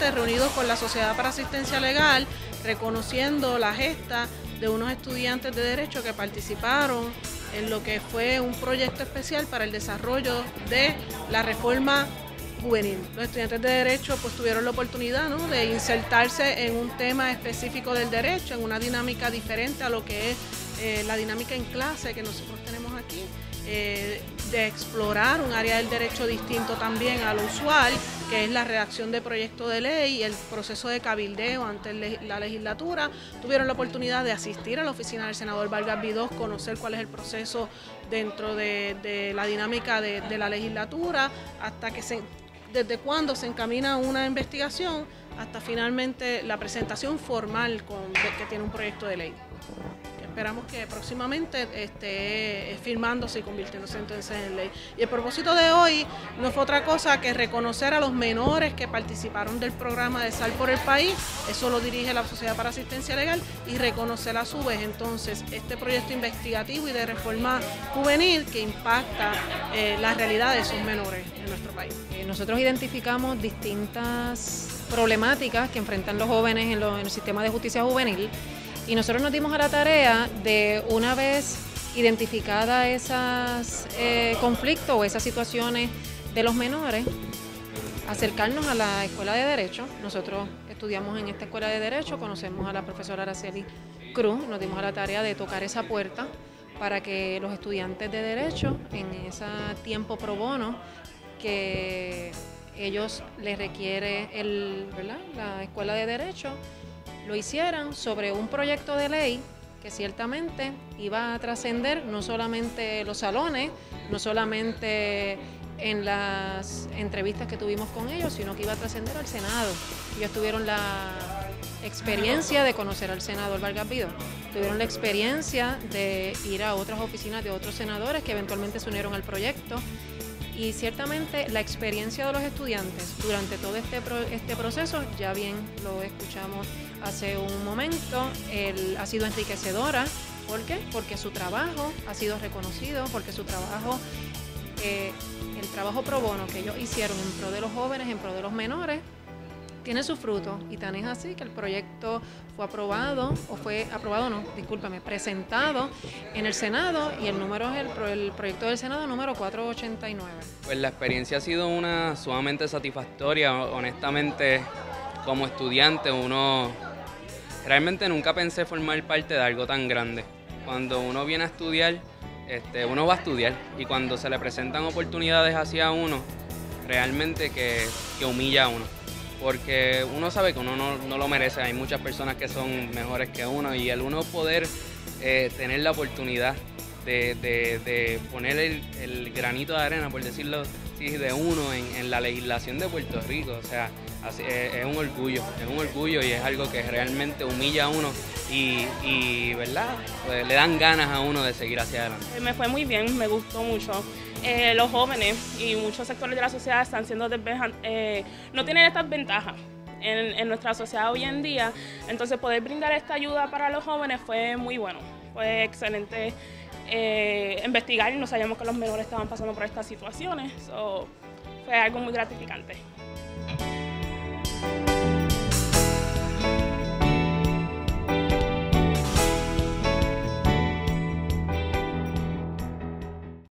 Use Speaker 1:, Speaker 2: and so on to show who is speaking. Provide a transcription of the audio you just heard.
Speaker 1: estudiantes reunidos con la Sociedad para Asistencia Legal, reconociendo la gesta de unos estudiantes de Derecho que participaron en lo que fue un proyecto especial para el desarrollo de la reforma juvenil. Los estudiantes de Derecho pues tuvieron la oportunidad, ¿no?, de insertarse en un tema específico del derecho, en una dinámica diferente a lo que es la dinámica en clase que nosotros tenemos aquí, de explorar un área del derecho distinto también a lo usual, que es la redacción de proyectos de ley y el proceso de cabildeo ante la legislatura. Tuvieron la oportunidad de asistir a la oficina del senador Vargas Vidós, conocer cuál es el proceso dentro de la dinámica de la legislatura, hasta que desde cuándo se encamina una investigación hasta finalmente la presentación formal que tiene un proyecto de ley. Esperamos que próximamente esté firmándose y convirtiéndose entonces en ley. Y el propósito de hoy no fue otra cosa que reconocer a los menores que participaron del programa de Sal por el País. Eso lo dirige la Sociedad para Asistencia Legal, y reconocer a su vez entonces este proyecto investigativo y de reforma juvenil que impacta la realidad de esos menores en nuestro país.
Speaker 2: Nosotros identificamos distintas problemáticas que enfrentan los jóvenes en el sistema de justicia juvenil. Y nosotros nos dimos a la tarea de, una vez identificada esos conflictos o esas situaciones de los menores, acercarnos a la Escuela de Derecho. Nosotros estudiamos en esta Escuela de Derecho, conocemos a la profesora Araceli Cruz, nos dimos a la tarea de tocar esa puerta para que los estudiantes de Derecho, en ese tiempo pro bono que ellos les requiere la Escuela de Derecho, lo hicieran sobre un proyecto de ley que ciertamente iba a trascender no solamente los salones, no solamente en las entrevistas que tuvimos con ellos, sino que iba a trascender al Senado. Ellos tuvieron la experiencia de conocer al senador Vargas Vidós, tuvieron la experiencia de ir a otras oficinas de otros senadores que eventualmente se unieron al proyecto. Y ciertamente la experiencia de los estudiantes durante todo este proceso, ya bien lo escuchamos hace un momento, ha sido enriquecedora. ¿Por qué? Porque su trabajo ha sido reconocido, porque su trabajo, el trabajo pro bono que ellos hicieron en pro de los jóvenes, en pro de los menores, tiene su fruto, y tan es así que el proyecto fue aprobado, presentado en el Senado, y el número es el proyecto del Senado número 489.
Speaker 3: Pues la experiencia ha sido una sumamente satisfactoria. Honestamente, como estudiante, realmente nunca pensé formar parte de algo tan grande. Cuando uno viene a estudiar, uno va a estudiar, y cuando se le presentan oportunidades hacia uno, realmente que humilla a uno. Porque uno sabe que uno no lo merece, hay muchas personas que son mejores que uno, y el uno poder tener la oportunidad de poner el granito de arena, por decirlo así, de uno en la legislación de Puerto Rico, o sea, es un orgullo y es algo que realmente humilla a uno y ¿verdad? Pues le dan ganas a uno de seguir hacia adelante.
Speaker 4: Me fue muy bien, me gustó mucho. Los jóvenes y muchos sectores de la sociedad están siendo no tienen estas ventajas en nuestra sociedad hoy en día. Entonces, poder brindar esta ayuda para los jóvenes fue muy bueno, fue excelente. Investigar, y no sabíamos que los menores estaban pasando por estas situaciones, fue algo muy gratificante.